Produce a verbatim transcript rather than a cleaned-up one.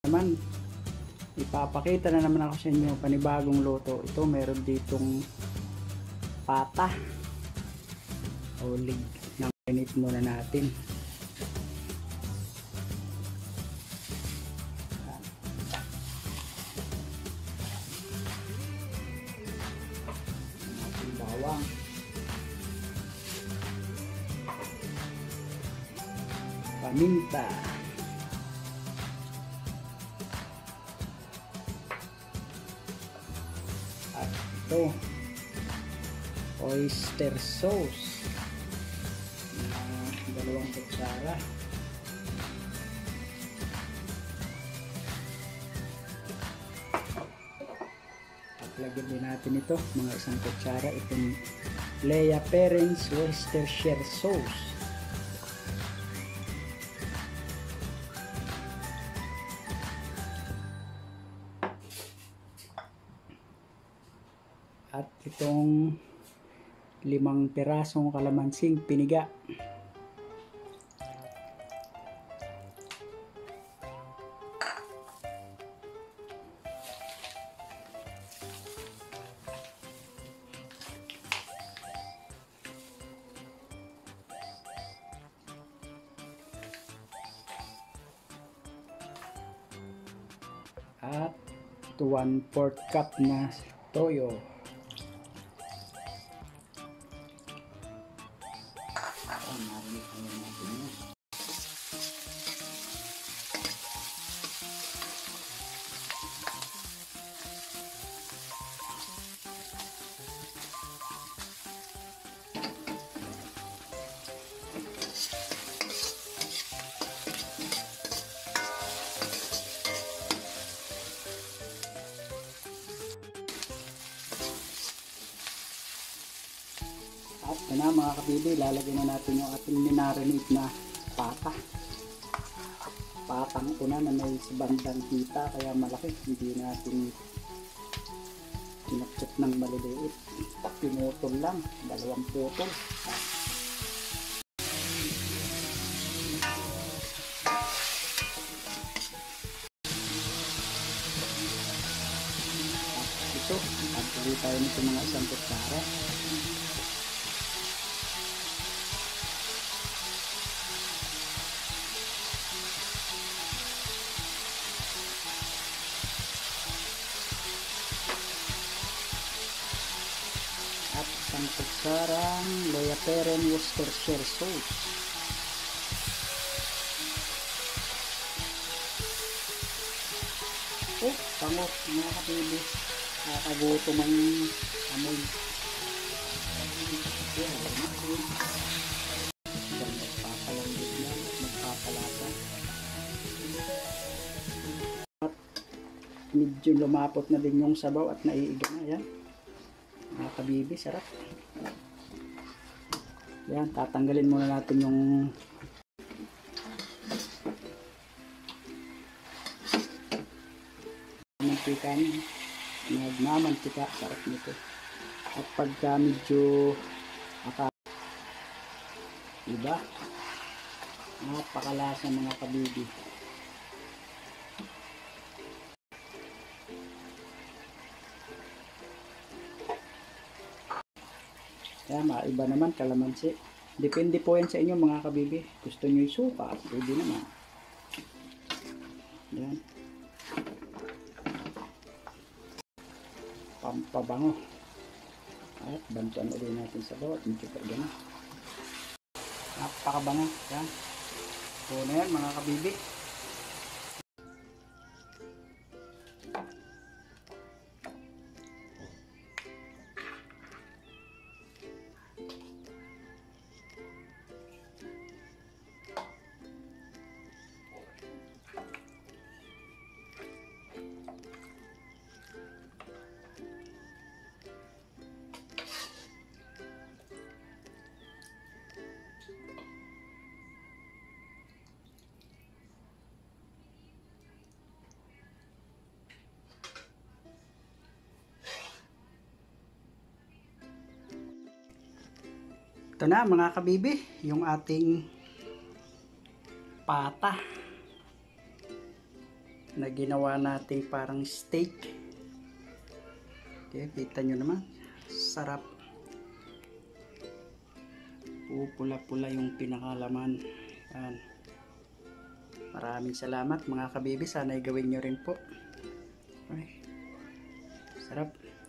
naman, ipapakita na naman ako sa inyo panibagong luto. Ito meron ditong pata o lig na init muna natin. Ating bawang, paminta, at ito oyster sauce na dalawang kutsara. At lagyan din natin ito mga isang kutsara, itong Lea Perrins Worcestershire sauce. At itong limang pirasong kalamansing piniga. At one fourth cup na toyo. At ito na mga kabibi, lalagyan na natin yung ating minarinate na pata. Patang ko na na may sa bandang kita, kaya malaki. Hindi natin pinakchot ng maliliit. Pinutol lang, dalawang putol. At ito, pagkali tayo nito mga isang kutsara. At isang kutsarang Lea Perrins Worcestershire sauce. Oh, pango mga kapili. Nakakagutom ang amoy. Yan, natin. Yan, magpapalambot yan at magpapalasa. At medyo lumapot na din yung sabaw at naiiga na yan. Mga kabibi, sarap. Yan, tatanggalin muna natin yung mantika niya. Nagmamantika, sarap nito. At pagka medyo aka iba, napakalasa mga kabibi. Kaya maiba naman kalamansi. Depende po yan sa inyo mga kabibi. Gusto nyo yung suka, pwede naman. Yan. Pampabango. At bantuan ulit natin sa bawat. Medyo pa gano'n. Napakabango. Yan. So na yan mga kabibi. Ito na mga kabibi, yung ating pata. na ginawa nating parang steak. Okay, kita nyo naman, sarap. Pula-pula yung pinakalaman. Yan. Maraming salamat mga kabibi, sana ay gawin nyo rin po. Okay. Sarap.